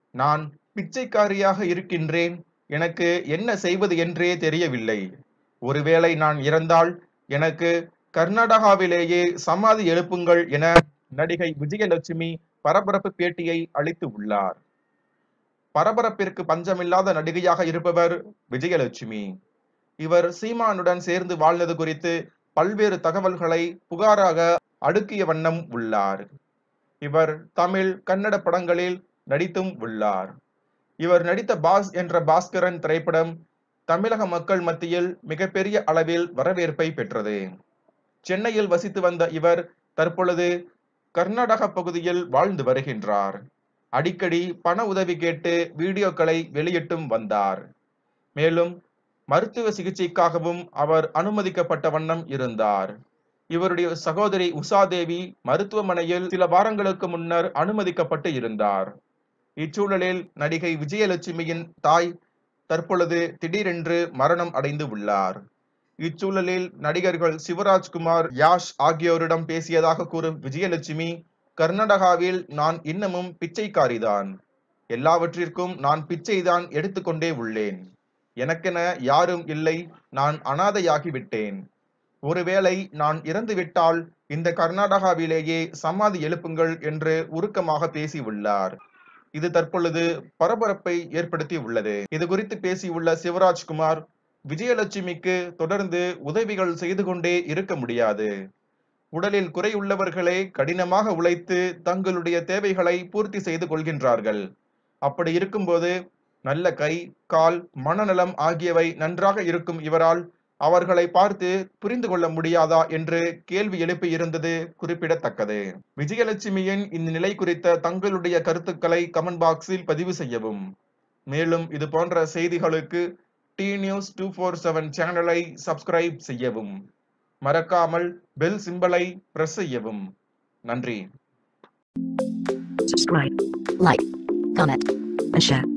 நான் பிச்சைக்காரியாக இருக்கின்றேன். எனக்கு என்ன செய்வது என்றே தெரியவில்லை. ஒருவேளை நான் இறந்தால் எனக்கு கர்நாடகாவிலேயே சமாதி எழுப்புங்கள் என நடிகை விஜயலட்சுமி பரபரப்பு பேட்டியை அளித்து உள்ளார். பரபரப்பிற்கு பஞ்சமில்லாத நடிகையாக இருப்பவர் விஜயலட்சுமி. இவர் சீமானுடன் சேர்ந்து வாழ்ந்தது குறித்து பல்வேறு தகவல்களை புகாராக அடுக்கிய வண்ணம் உள்ளார். இவர் தமிழ், கன்னட படங்களில் நடித்தும் உள்ளார். இவர் நடித்த பாஸ் என்ற பாஸ்கரன் திரைப்படம் தமிழக மக்கள் மத்தியில் மிகப்பெரிய அளவில் வரவேற்பை பெற்றது. சென்னையில் வசித்து வந்த இவர் தற்பொழுது கர்நாடக பகுதியில் வாழ்ந்து வருகின்றார். அடிக்கடி பண உதவி கேட்டு வீடியோக்களை வெளியிட்டும் வந்தார். மேலும் மருத்துவ சிகிச்சைக்காகவும் அவர் அனுமதிக்கப்பட்ட வண்ணம் இருந்தார். இவருடைய சகோதரி உஷாதேவி மருத்துவமனையில் சில வாரங்களுக்கு முன்னர் அனுமதிக்கப்பட்டு இருந்தார். இச்சூழலில் நடிகை விஜயலட்சுமியின் தாய் தற்பொழுது திடீரென்று மரணம் அடைந்து உள்ளார். இச்சூழலில் நடிகர்கள் சிவராஜ்குமார், யாஷ் ஆகியோரிடம் பேசியதாக கூறும் விஜயலட்சுமி, கர்நாடகாவில் நான் இன்னமும் பிச்சைக்காரிதான். எல்லாவற்றிற்கும் நான் பிச்சைதான் எடுத்துக்கொண்டே உள்ளேன். எனக்கென யாரும் இல்லை. நான் அனாதையாகிவிட்டேன். ஒருவேளை நான் இறந்துவிட்டால் இந்த கர்நாடகாவிலேயே சமாதி எழுப்புங்கள் என்று உருக்கமாக பேசியுள்ளார். இது தற்பொழுது பரபரப்பை ஏற்படுத்தி உள்ளது. இது குறித்து பேசியுள்ள சிவராஜ்குமார், விஜயலட்சுமிக்கு தொடர்ந்து உதவிகள் செய்து கொண்டே இருக்க முடியாது. உடலில் குறையுள்ளவர்களே கடினமாக உழைத்து தங்களுடைய தேவைகளை பூர்த்தி செய்து கொள்கின்றார்கள். அப்படி இருக்கும்போது நல்ல கை, கால், மனநலம் ஆகியவை நன்றாக இருக்கும் இவரால் அவர்களை பார்த்து புரிந்து கொள்ள முடியாதா என்று கேள்வி எழுப்பி இருந்தது குறிப்பிடத்தக்கது. விஜயலட்சுமியின் இந்த நிலை குறித்த தங்களுடைய கருத்துக்களை கமெண்ட் பாக்ஸில் பதிவு செய்யவும். மேலும் இது போன்ற செய்திகளுக்கு T-News 247 சேனலை சப்ஸ்கிரைப் செய்யவும். மறக்காமல் பெல் சிம்பலை பிரஸ் செய்யவும். நன்றி. Subscribe, like, comment, and share.